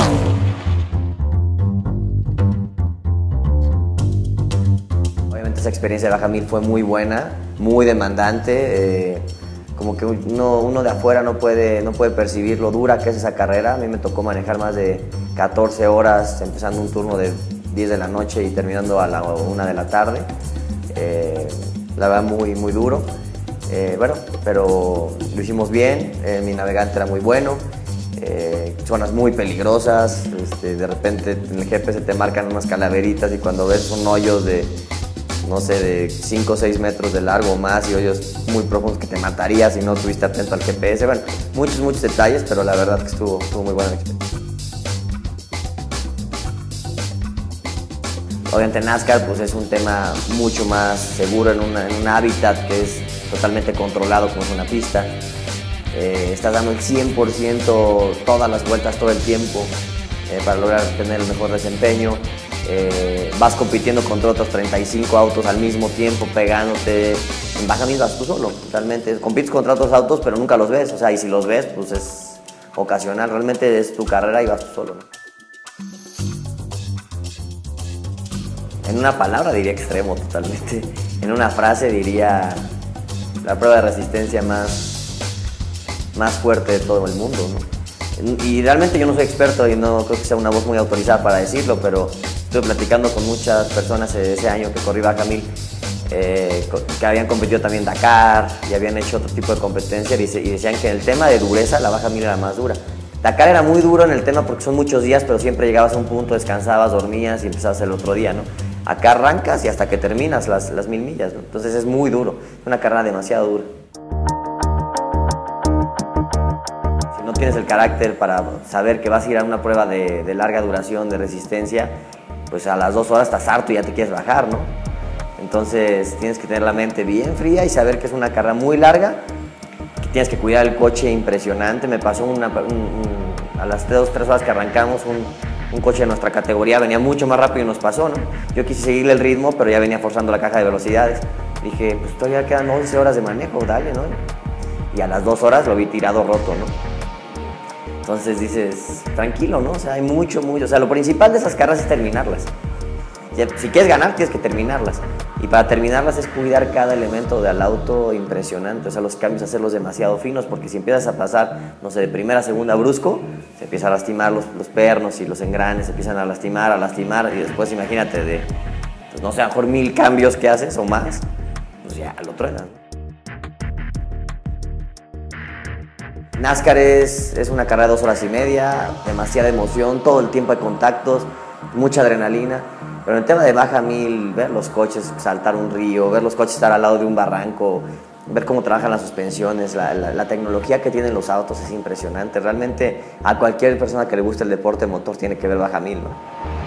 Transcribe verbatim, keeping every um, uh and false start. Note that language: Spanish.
Obviamente esa experiencia de Baja Mil fue muy buena, muy demandante. Eh, como que uno, uno de afuera no puede, no puede percibir lo dura que es esa carrera. A mí me tocó manejar más de catorce horas, empezando un turno de diez de la noche y terminando a la una de la tarde. Eh, la verdad muy, muy duro. Eh, bueno, pero lo hicimos bien, eh, mi navegante era muy bueno. Eh, zonas muy peligrosas, este, de repente en el G P S te marcan unas calaveritas y cuando ves un hoyo de, no sé, de cinco o seis metros de largo o más y hoyos muy profundos que te matarías si no estuviste atento al G P S. Bueno, muchos, muchos detalles, pero la verdad que estuvo, estuvo muy buena la experiencia. Obviamente NASCAR pues, es un tema mucho más seguro en, una, en un hábitat que es totalmente controlado como es una pista. Eh, estás dando el cien por ciento todas las vueltas todo el tiempo eh, para lograr tener el mejor desempeño. Eh, vas compitiendo contra otros treinta y cinco autos al mismo tiempo, pegándote. En Baja Mil vas tú solo, realmente. Compites contra otros autos, pero nunca los ves. O sea, y si los ves, pues es ocasional. Realmente es tu carrera y vas tú solo, ¿no? En una palabra diría extremo totalmente. En una frase diría la prueba de resistencia más más fuerte de todo el mundo, ¿no? Y realmente yo no soy experto y no creo que sea una voz muy autorizada para decirlo, pero estuve platicando con muchas personas ese año que corrí Baja Mil, eh, que habían competido también Dakar y habían hecho otro tipo de competencia y, y decían que en el tema de dureza la Baja Mil era más dura. Dakar era muy duro en el tema porque son muchos días, pero siempre llegabas a un punto, descansabas, dormías y empezabas el otro día, ¿no? Acá arrancas y hasta que terminas las, las mil millas, ¿no? Entonces es muy duro, es una carrera demasiado dura. No tienes el carácter para saber que vas a ir a una prueba de, de larga duración, de resistencia, pues a las dos horas estás harto y ya te quieres bajar, ¿no? Entonces tienes que tener la mente bien fría y saber que es una carrera muy larga, que tienes que cuidar el coche impresionante. Me pasó una, un, un, a las dos, tres horas que arrancamos, un, un coche de nuestra categoría venía mucho más rápido y nos pasó, ¿no? Yo quise seguirle el ritmo, pero ya venía forzando la caja de velocidades. Dije, pues todavía quedan once horas de manejo, dale, ¿no? Y a las dos horas lo vi tirado roto, ¿no? Entonces dices, tranquilo, ¿no? O sea, hay mucho, mucho. O sea, lo principal de esas carreras es terminarlas. Si quieres ganar, tienes que terminarlas. Y para terminarlas es cuidar cada elemento del auto impresionante. O sea, los cambios, hacerlos demasiado finos, porque si empiezas a pasar, no sé, de primera a segunda brusco, se empieza a lastimar los, los pernos y los engranes, se empiezan a lastimar, a lastimar, y después imagínate de, pues, no sé, a lo mejor mil cambios que haces o más, pues ya lo truenan. NASCAR es, es una carrera de dos horas y media, demasiada emoción, todo el tiempo hay contactos, mucha adrenalina. Pero en el tema de Baja Mil, ver los coches saltar un río, ver los coches estar al lado de un barranco, ver cómo trabajan las suspensiones, la, la, la tecnología que tienen los autos es impresionante. Realmente a cualquier persona que le guste el deporte motor tiene que ver Baja Mil, ¿no?